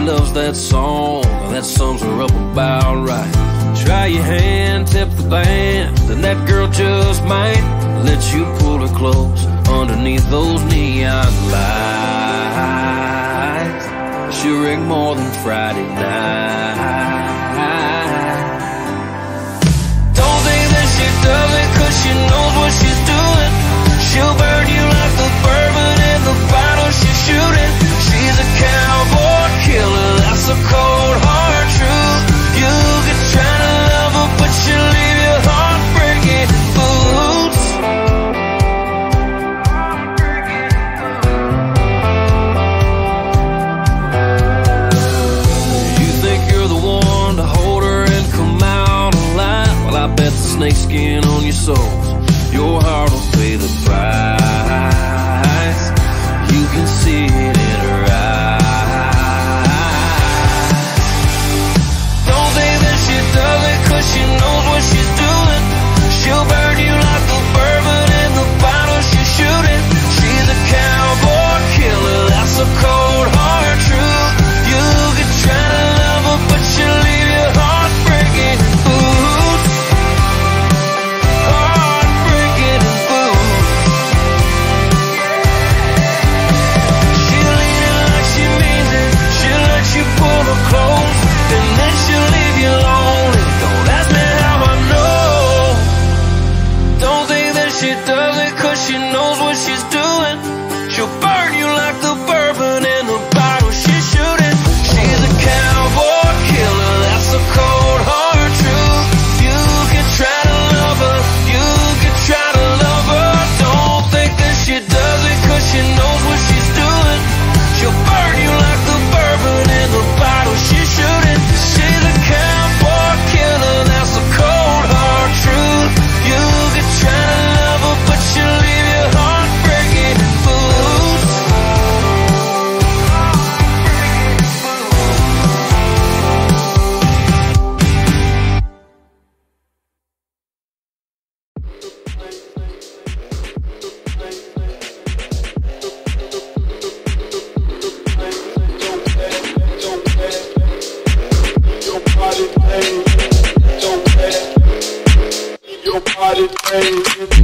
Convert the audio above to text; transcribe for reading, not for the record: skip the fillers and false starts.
loves that song. That sums her up about right. Try your hand, tip the band, then that girl just might let you pull her close underneath those neon lights. She'll ring more than Friday night. Don't think that she does it 'cause she knows what she's doing. She'll burn you like the bourbon in the bottle she's shooting. She's a cowboy killer, that's a cold hard truth. You could try to love her, but she'll leave your heart breaking boots. You think you're the one to hold her and come out alive? Well, I bet the snakeskin on your soul, your heart will pay the price. You can see it in her eyes. Don't think that she does it 'cause she knows what she's doing. She'll burn you like the bourbon in the bottle she's shooting. She's a cowboy killer, that's a cold hard truth. You could try to love her, but she'll leave your heart breaking boots. Close, and then she'll leave you lonely. Don't ask me how I know. Don't think that she does it 'cause she knows what she's doing. She'll burn you like the bourbon in the bottle she's shooting. She's a cowboy killer, that's a cold hard truth. You can try to love her, you can try to love her. Don't think that she does it 'cause she knows what she's doing. She'll burn you like the bourbon in the bottle she's shooting. She's a cowboy killer, that's the cold hard truth. You could try to love her, but she'll leave your heart breaking boots. Your body,